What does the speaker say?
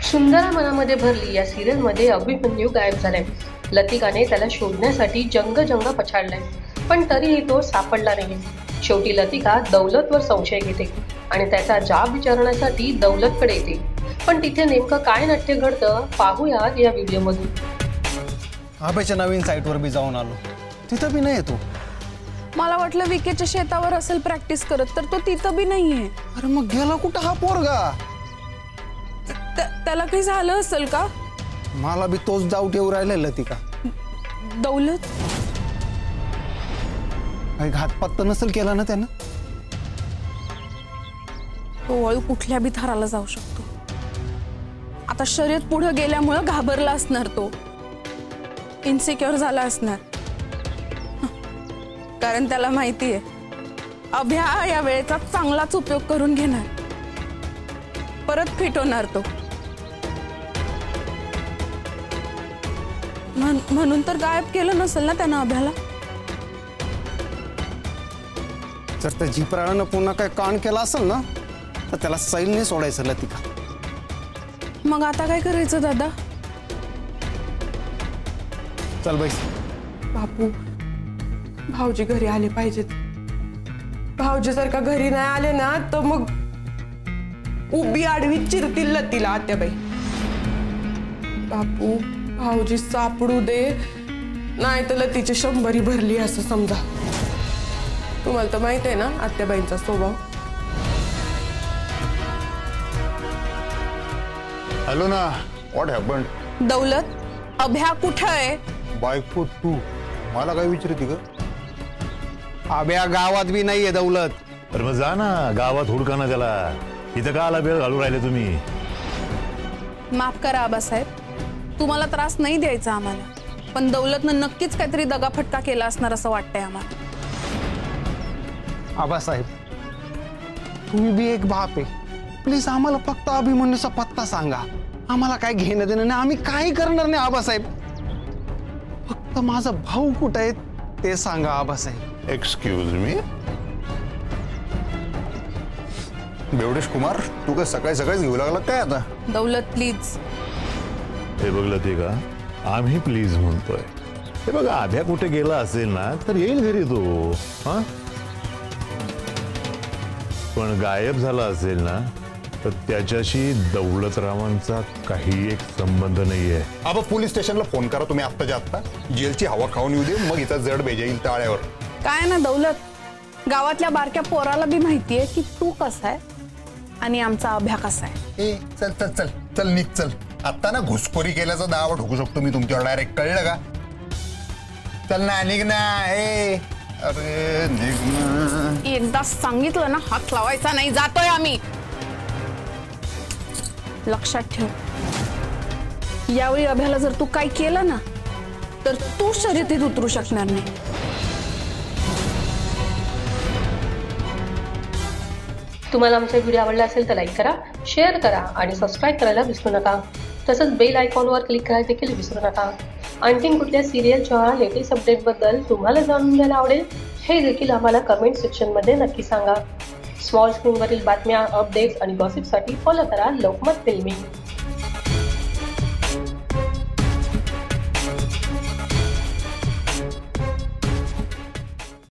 सुंदरा मनामध्ये भरली या सिरियलमध्ये अभिमन्यू गायब झालाय। लतिकाने त्याला शोधण्यासाठी जंग पछाडलाय, पण तरीही तो सापडला नाही। शेवटी लतिका दौलतवर संशय घेते आणि त्याचा जाब विचारण्यासाठी दौलतकडे येते। पण तिथे नेमकं काय नाट्य घडतं पाहूयात या व्हिडिओमधून। आबाच्या नवीन साईटवर बी जाऊन आलो, तिथं बी नाही येतो। मला वाटलं विकेच्या शेतावर असेल प्रॅक्टिस करत, तर तो तिथं बी नाहीये। अरे मग गेला कुठं हा पोरगा? त्याला काही झालं असेल का? मला बी तोच डाऊट येऊ राहिला लतिका। दौलत काही घातपात नसेल केला ना त्यानं? तो वळू कुठल्या बी थराला जाऊ शकतो। आता शर्यत पुढे गेल्यामुळे घाबरला असणार, तो इन्सिक्युअर झाला असणार, कारण त्याला माहितीये अभ्या या वेळेचा चांगलाच उपयोग करून घेणार, परत फिट होणार तो। म्हणून तर गायब केलं नसेल ना त्यानं अभ्याला। जर त्या जीपराळानं पुन्हा काय कांड केला असेल ना, तर त्याला सैलने सोडायचं लतिका। मग आता काय करायचं दादा? चल बैस। बापू, भाऊजी घरी आले पाहिजेत। भाऊजी जर का घरी नाही आले ना, तर मग उभी आडवी चिरतील लतीला आत्याबाई। बापू, भाऊजी सापडू दे, नाही तर लतीची 100 भरली असं समजा। तुम्हाला तर माहित आहे ना आत्याबाईंचा स्वभाव। हॅलो ना, व्हॉट हॅपन्ड? दौलत, अभ्या कुठं आहे? बायको तू मला काय विचारती ग? आब्या गावात बी नाहीये दौलत। तर मग जा ना गावात हुडका ना त्याला, इथं का आला वेळ घालून राहिले तुम्ही? माफ करा आबासाहेब, तुम्हाला त्रास नाही द्यायचा आम्हाला, पण दौलतनं नक्कीच काहीतरी दगाफटका केला असणार असं वाटतंय आम्हाला। आबासाहेब, तुम्ही बी एक बाप आहे, प्लीज आम्हाला फक्त अभिमन्यूचा पत्ता सांगा। आम्हाला काय घेणं देणं नाही, आम्ही काही करणार नाही आबासाहेब। फक्त माझा भाऊ कुठं आहे ते सांगा आबासाहेब। एक्सक्यूज मी, बेवडेश कुमार, तू काय सकाळी सकाळीच घेऊ लागला काय आता? दौलत प्लीज। हे बघ लतिका, आम्ही प्लीज म्हणतोय। हे बघा, आभ्या कुठे गेला असेल ना तर येईल घरी तो, हा? पण गायब झाला असेल ना तर त्याच्याशी दौलतरावांचा काही एक संबंध नाहीये। अब पोलीस स्टेशनला फोन करा तुम्ही आत्ताच्या आत्ता, जेलची हवा खाऊन येऊ दे, मग इथं जड बेजा येईल टाळ्यावर। काय ना दौलत, गावातल्या बारक्या पोराला बी माहितीये की तू कसा आहे आणि आमचा अभ्या कसा आहे। ए चल चल चल चल निघ चल, आता ना घुसखोरी केल्याचा दावा ठोकू शकतो मी तुमच्यावर डायरेक्ट, कळलं का? चल ना, निघ ना। ए अरे निघ ना। एकदा सांगितलं ना हात लावायचा नाही, जातोय आम्ही। लक्षात ठेव, यावेळी अभ्याला जर तू काय केलं ना तर तू शर्यतीत उतरू शकणार नाही। तुम्हाला आमचा व्हिडिओ आवडला असेल तर लाईक करा, शेअर करा आणि सबस्क्राईब करायला विसरू नका। तसंच बेल आयकॉनवर क्लिक करायला देखील विसरू नका। आणखीन कुठल्या सिरियलच्या लेटेस्ट अपडेटबद्दल तुम्हाला जाणून घ्यायला आवडेल हे देखील आम्हाला कमेंट सेक्शनमध्ये नक्की सांगा। स्मॉल स्क्रीनवरील बातम्या, अपडेट्स आणि गॉसिपसाठी फॉलो करा लोकमत फिल्मी।